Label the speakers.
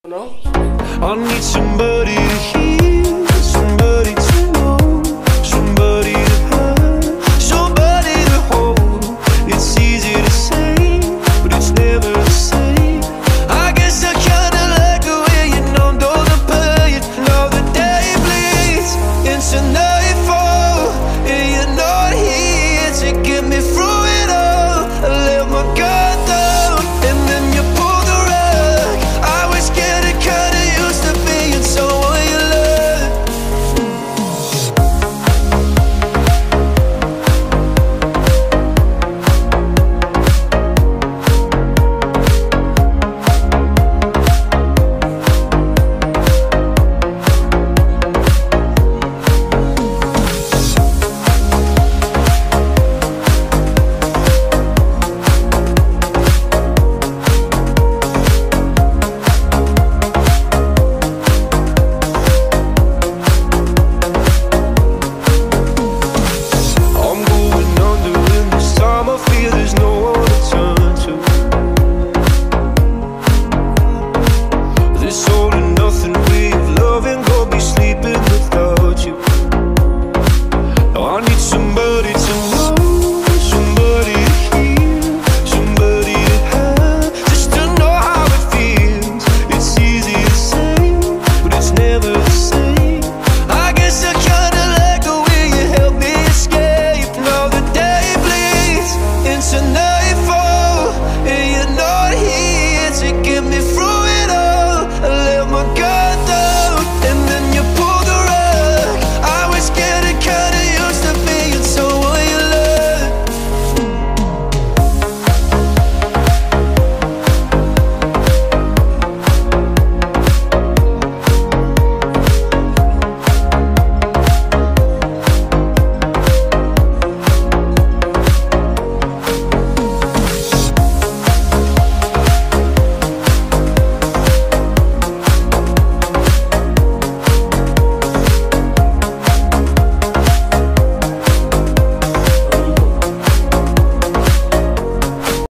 Speaker 1: No?
Speaker 2: I need somebody to hear, somebody to know, somebody to have, somebody to hold. It's easy to say, but it's never the same. I guess I kinda like the way you numbed all the pain. Now the day bleeds into nightfall, and you're not here to get me through it all. I let my guard down, and then you pulled the rug. I was getting kinda used to being someone you love. I'm going under, and this time I feel there's no one to turn to. This all and nothing